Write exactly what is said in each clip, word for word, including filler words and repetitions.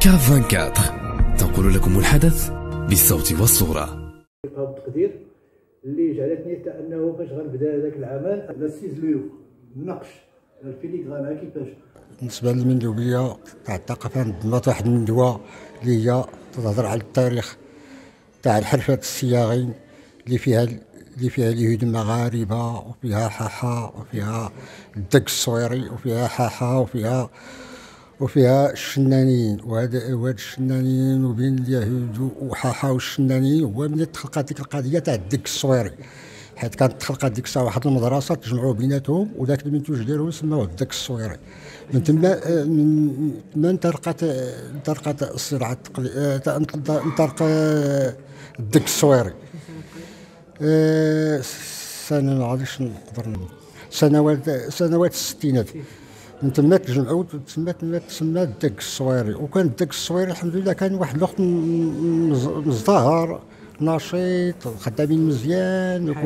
كاف أربعة وعشرين تنقل لكم الحدث بالصوت والصورة. التقدير اللي جعلتني حتى انه فاش غنبدا هذاك العمل لا سيزليو النقش الفيليغرانا كيفاش. بالنسبه للمندوبيه تاع الثقافه نظمت واحد المندوه اللي هي تهضر على التاريخ تاع الحرفات الصياغين اللي فيها اللي فيها اليهود المغاربه وفيها حاحه وفيها الدق الصويري وفيها حاحه وفيها وفيها الشنانيين. وهذا وهاد الشنانيين وبين اليهود وحاحه والشنانيين هو من تخلقات ديك القضيه تاع الدق الصويري، حيت كانت تخلقات ديك الساعه واحد المدرسه تجمعوا بيناتهم وذاك المنتوج ديالهم سماوه الدق الصويري. من تما من تما انطلقت انطلقت الصراع التقليدي، انطلق الدق الصويري. سنه ما غاديش نقدر سنوات سنوات الستينات من تما تجمعوا تسمى تسمى الدق الصويري. وكان الدق الصويري الحمد لله كان واحد الوقت مزدهر نشيط خدامين مزيان.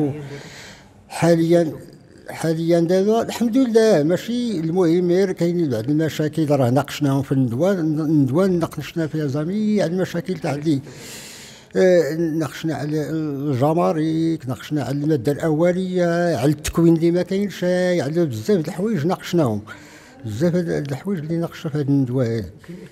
حاليا حاليا دابا الحمد لله ماشي المهم، غير كاينين بعض المشاكل راه ناقشناهم في الندوه الندوه ناقشنا فيها جميع المشاكل تاع اللي آه ناقشنا على الجمارك، ناقشنا على الماده الاوليه، على التكوين اللي ما كاينش، على بزاف د الحوايج ناقشناهم، بزاف د الحوايج اللي ناقشنا في هذه الندوه هذه.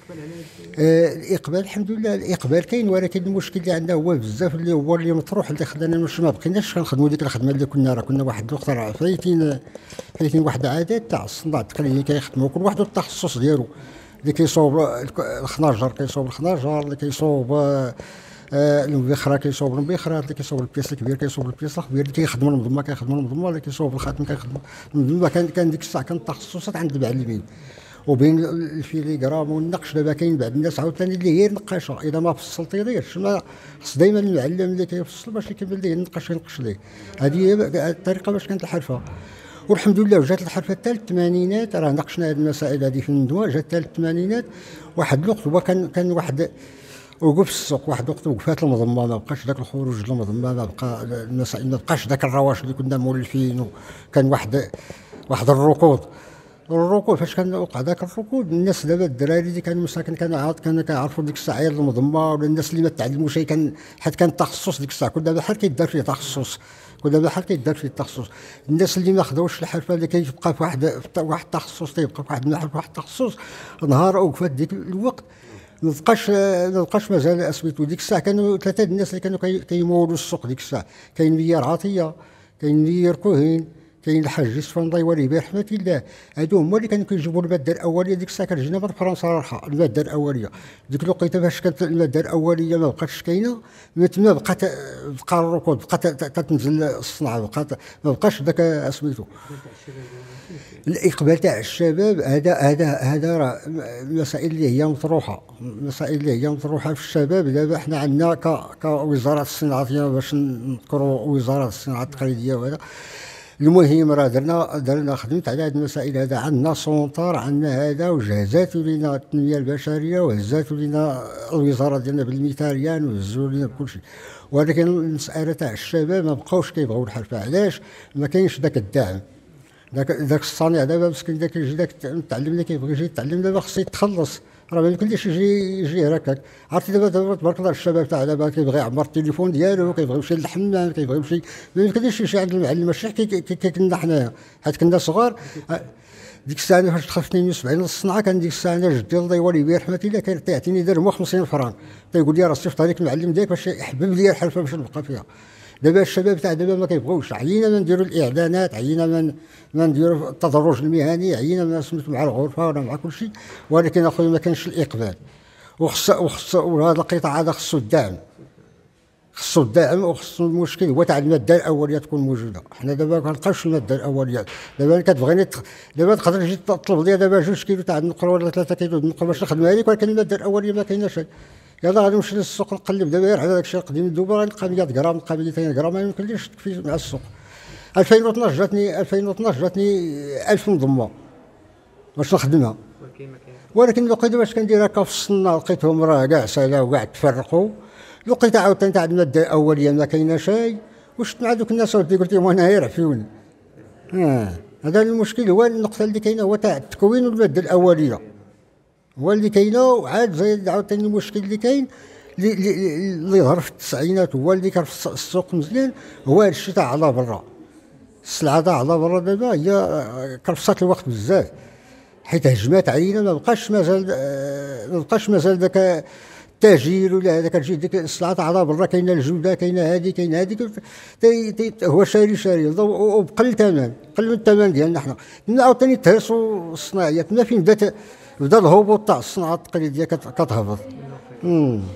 آه الاقبال الحمد لله الاقبال كاين، ولكن المشكل اللي عندنا هو بزاف اللي هو اللي مطروح اللي خلانا مش ما بقيناش كنخدموا ديك الخدمه اللي كنا راه كنا واحد الوقت راه فايتين فايتين واحد العادات تاع الصناع التقليدي كيخدموا كل واحد التخصص ديالو. اللي كيصوب الخناجر كيصوب الخناجر، اللي كيصوب آه المبخره كيصوب المبخره، اللي كيصوب البياس الكبير كيصوب البياس الكبير، اللي كيخدم المضمه كيخدم المضمه، اللي كيصوب الخاتم كيخدم المضمه. كان كان ديك الساعه كان تخصصات عند المعلمين. وبين الفيليغرام والنقش دابا كاين بعض الناس عاوتاني اللي هي النقاشه، اذا ما فصلتي ليش ما خص دائما المعلم اللي كيفصل باش يكمل ليه النقاش ينقش ليه. هذه هي الطريقه باش كانت الحرفه. والحمد لله جات الحرفه حتى الثمانينات، راه ناقشنا هذه المسائل هذه في الندوه، جات حتى الثمانينات. واحد الوقت هو كان كان واحد وقف السوق، واحد الوقت وقفات المضمه، ما بقاش ذاك الخروج المضمه، ما بقى المسائل، ما بقاش ذاك الرواش اللي كنا مولفين. وكان واحد واحد الركود الركود فاش كان وقع ذاك الركود الناس دابا الدراري اللي كانوا مساكن كانوا عاد كانوا كيعرفوا ديك الساعه المضمه، ولا الناس اللي ما تعلموش شي كان حيت كان التخصص ديك الساعه كنا بحال كيدار فيه تخصص كنا بحال كيدار فيه التخصص. الناس اللي ما خداوش الحرفه اللي كيبقى في واحد في واحد التخصص تيبقى في واحد المحل في واحد التخصص، نهار وقفات ديك الوقت ما بقاش ما بقاش مازال اسميتو. ديك الساعه كانوا ثلاثه الناس اللي كانوا كيمولوا السوق ديك الساعه، كاين ميار عطيه، كاين ميار كوهين، كاين الحاج يوسف الله برحمه الله. هادو هما اللي كانوا كيجيبوا الماده الاوليه. ديك الساعه كتجينا من فرنسا راحه الماده الاوليه. ديك الوقيته فاش كانت الماده الاوليه ما بقاتش كاينه، من تما بقات بقى الركود، بقات تتنزل الصنعه، بقات ما بقاش داك اسميتو الاقبال تاع الشباب. هذا هذا هذا راه مسائل اللي هي مطروحه، مسائل اللي هي مطروحه في الشباب. دابا حنا عندنا كوزاره الصناعه باش نذكروا وزاره الصناعه التقليديه. وهذا المهم راه درنا درنا خدمت على هذه المسائل. هذا عندنا سونطار، عندنا هذا وجهزاتوا لنا التنميه البشريه وهزاتوا لنا الوزاره ديالنا بالميثاليان وهزوا لنا بكل شيء. ولكن المساله تاع الشباب ما بقاوش كيبغيو الحرفه. علاش؟ ما كاينش ذاك الدعم، ذاك ذاك الصانع دابا مسكين ذاك يجي ذاك المتعلم اللي كيبغي يجي يتعلم دابا خصو يتخلص، راه ما يمكنليش يجي يجي هكاك. عرفتي دابا دابا تبارك الله الشباب تاع دابا كيبغي يعمر التليفون ديالو، كيبغي يمشي للحمام، كيبغي يمشي، ما يمكنليش يمشي عند المعلم. ماشي كي كنا حنايا حيت كنا صغار. ديك الساعه فاش دخلت في اثنين وسبعين للصنعه كان ديك الساعه انا جدي الله يولي برحمه الله كان تيعطيني درهم وخمسين فران، تيقول لي راه صيفط عليك المعلم ديالك باش يحبب لي الحرفه باش نبقى فيها. دابا الشباب تاع دابا ما كيبغيوش. عيينا ما نديروا الاعلانات، عيينا ما ما نديروا التدرج المهني، عيينا ما سميتو مع الغرفه ولا مع كل شيء، ولكن اخويا ما كانش الاقبال. وخص وخص وهذا القطاع هذا خصو الدعم، خصو الدعم وخصو. المشكل هو تاع الماده الاوليه تكون موجوده. حنا دابا ما كنلقاوش الماده الاوليه. دابا كتبغيني دابا تقدر تجي تطلب لي دابا جوج كيلو تاع النقر ولا ثلاثه كيلو النقر باش نخدمها لك، ولكن الماده الاوليه ما كايناش. يلاه غادي نمشي للسوق نقلب دابا غير على داك الشيء القديم الدوبه غنلقى مية غرام، نلقى ميتين غرام، ما يمكنليش تكفي مع السوق. ألفين واثناش جاتني ألفين واثناش جاتني ألف مضمه باش نخدمها، ولكن لقيت باش كندير هكا في الصنه لقيتهم راه كاع سالا وكاع تفرقوا. لقيت عاوتاني تاع الماده الاوليه ما كاينه شيء. وشت مع دوك الناس ودي قلت لهم انا غير عفيوني. اه هذا المشكل، هو النقطه اللي كاينه هو تاع التكوين والماده الاوليه. هو اللي كاينه. وعاد زايد عاوتاني المشكل اللي كاين اللي اللي ظهر في التسعينات هو اللي كان في السوق مزيان، هو هذا الشيء تاع على برا. السلعه تاع على برا دابا هي كرفصات الوقت بزاف، حيت هجمات علينا ما بقاش مازال ما بقاش مازال ذاك التاجير ولا هذاك كتجي ديك السلعه تاع على برا، كاينه الجوده، كاينه هذه كاينه هذيك، هو شاري شاري وبقل الثمن، قل من الثمن ديالنا حنا. من عاوتاني تهرسوا الصناعيات، من فين بدات بدا الهبوط تاع الصناعه التقليديه كتهبط.